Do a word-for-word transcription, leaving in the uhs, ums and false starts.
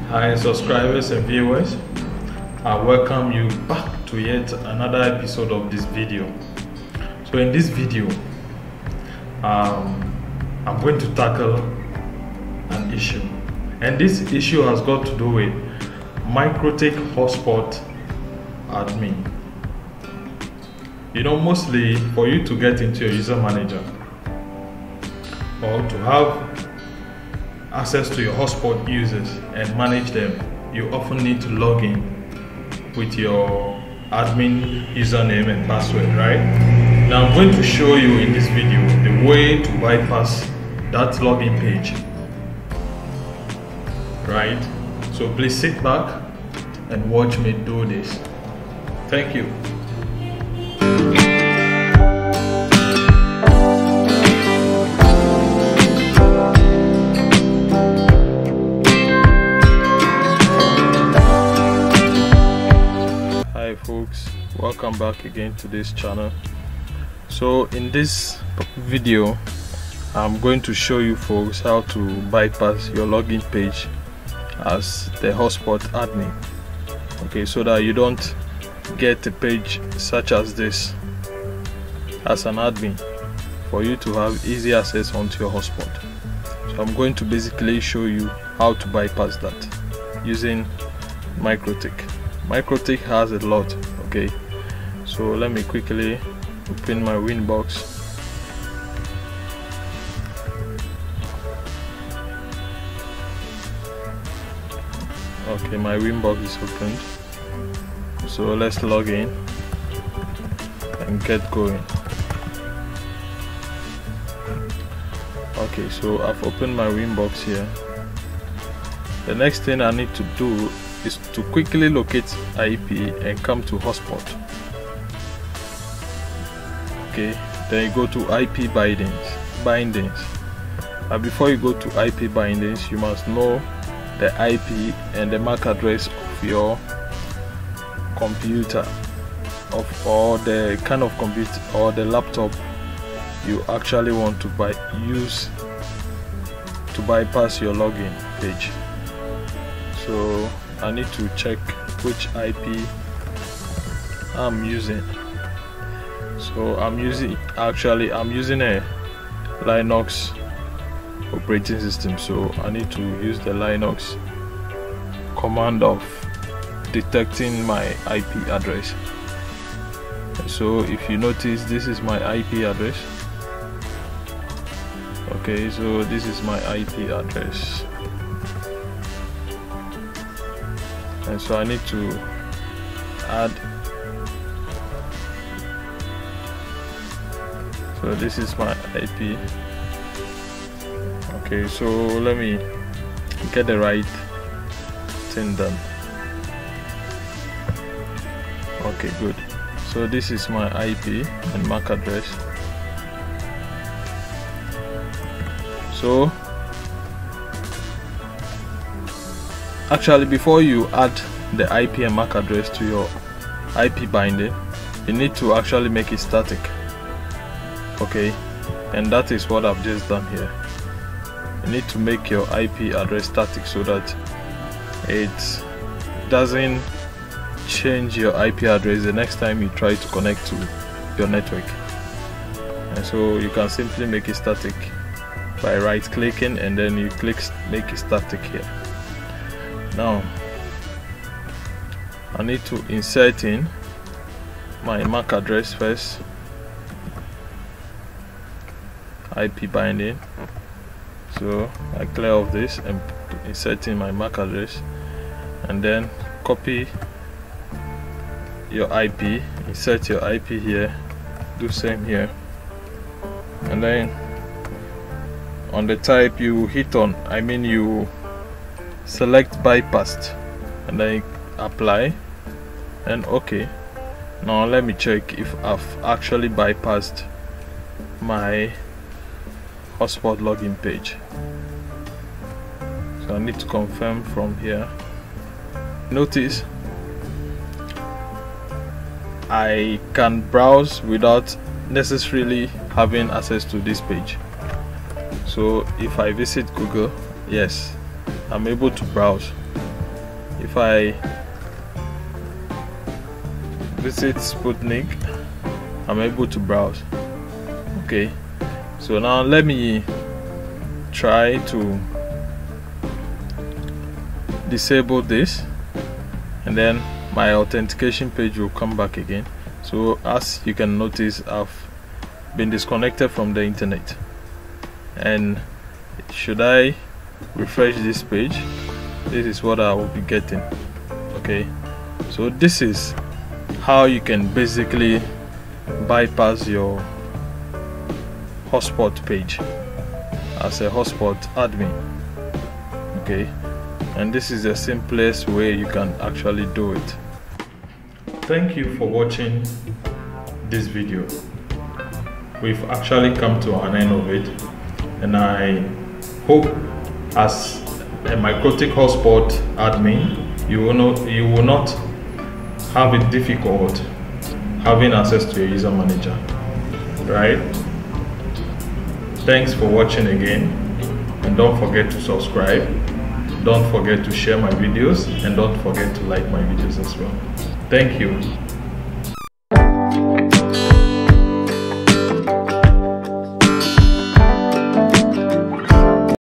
Hi subscribers and viewers, I welcome you back to yet another episode of this video. So in this video, um, I'm going to tackle an issue, and this issue has got to do with mikrotik hotspot admin. You know, mostly for you to get into your user manager or to have access to your hotspot users and manage them, you often need to log in with your admin username and password, right? Now I'm going to show you in this video the way to bypass that login page, right? So please sit back and watch me do this. Thank you. Hi folks, welcome back again to this channel. So in this video I'm going to show you folks how to bypass your login page as the hotspot admin, okay, so that you don't get a page such as this as an admin for you to have easy access onto your hotspot. So I'm going to basically show you how to bypass that using mikrotik. Mikrotik has a lot, okay, so let me quickly open my Winbox. Okay, my Winbox is opened, so let's log in and get going. Okay, so I've opened my Winbox here. The next thing I need to do is to quickly locate I P and come to hotspot. Okay, then you go to I P bindings bindings and before you go to I P bindings, you must know the I P and the M A C address of your computer of or the kind of computer or the laptop you actually want to buy use to bypass your login page. So I need to check which I P I'm using. So I'm using actually I'm using a Linux operating system, so I need to use the Linux command of detecting my I P address. So if you notice, this is my I P address. Okay, so this is my I P address. And so I need to add, so this is my I P. Okay, so let me get the right thing done. Okay, good. So this is my I P and M A C address. So actually, before you add the I P and M A C address to your I P binding, you need to actually make it static. Okay, and that is what I've just done here. You need to make your I P address static so that it doesn't change your I P address the next time you try to connect to your network. And so you can simply make it static by right clicking and then you click make it static here. Now I need to insert in my M A C address first, I P binding. So I clear off this and insert in my M A C address, and then copy your I P, insert your I P here, do same here, and then on the type you hit on, I mean you select bypassed and then apply and okay. Now let me check if I've actually bypassed my hotspot login page. So I need to confirm from here. Notice I can browse without necessarily having access to this page. So if I visit Google, yes, I'm able to browse if I visit Sputnik, I'm able to browse. Okay, so now let me try to disable this, and then my authentication page will come back again. So as you can notice, I've been disconnected from the internet, and should I refresh this page, this is what I will be getting. Okay, so this is how you can basically bypass your hotspot page as a hotspot admin. Okay, and this is the simplest way you can actually do it. Thank you for watching this video. We've actually come to an end of it, and I hope as a mikrotik hotspot admin you will not you will not have it difficult having access to a user manager, right? Thanks for watching again, and don't forget to subscribe, don't forget to share my videos, and don't forget to like my videos as well. Thank you.